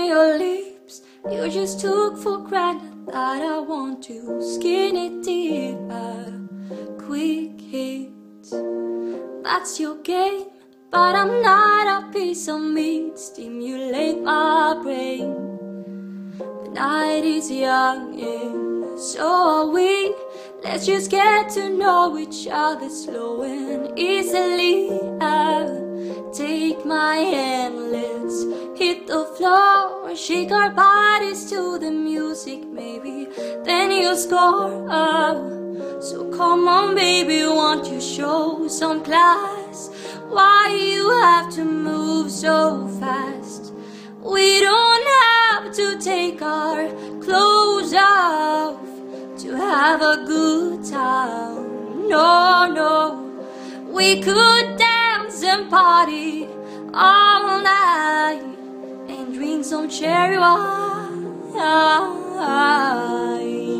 your lips. You just took for granted that I want to skin it deep. A quick hit, that's your game. But I'm not a piece of meat. Stimulate my brain. The night is young and so are we. Let's just get to know each other slow and easily. Take my hand, let's hit the floor. Shake our bodies to the music, maybe then you'll score. So come on baby, won't you show some class? Why you have to move so fast? We don't have to take our clothes off to have a good time. No, no, we could dance and party all night and drink some cherry wine.